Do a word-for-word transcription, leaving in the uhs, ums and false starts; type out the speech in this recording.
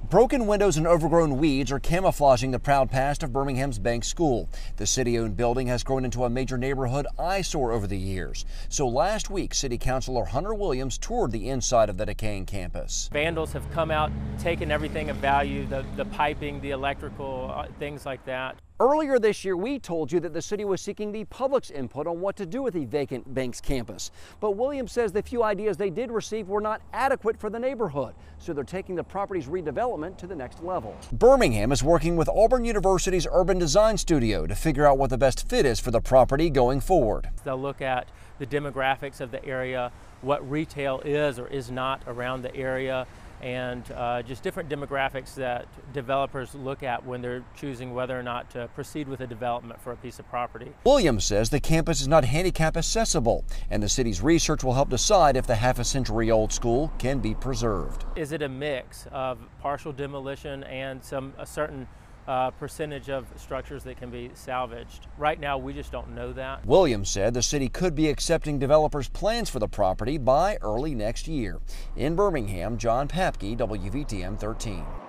Broken windows and overgrown weeds are camouflaging the proud past of Birmingham's Bank School. The city-owned building has grown into a major neighborhood eyesore over the years. So last week, City Councilor Hunter Williams toured the inside of the decaying campus. Vandals have come out, taken everything of value, the, the piping, the electrical, uh, things like that. Earlier this year, we told you that the city was seeking the public's input on what to do with the vacant Banks campus. But Williams says the few ideas they did receive were not adequate for the neighborhood, so they're taking the property's redevelopment to the next level. Birmingham is working with Auburn University's Urban Design Studio to figure out what the best fit is for the property going forward. They'll look at the demographics of the area, what retail is or is not around the area, and uh, just different demographics that developers look at when they're choosing whether or not to proceed with a development for a piece of property. Williams says the campus is not handicap accessible, and the city's research will help decide if the half a century old school can be preserved. Is it a mix of partial demolition and some a certain Uh, percentage of structures that can be salvaged? Right now, we just don't know that. Williams said the city could be accepting developers' plans for the property by early next year. In Birmingham, John Papke, W V T M thirteen.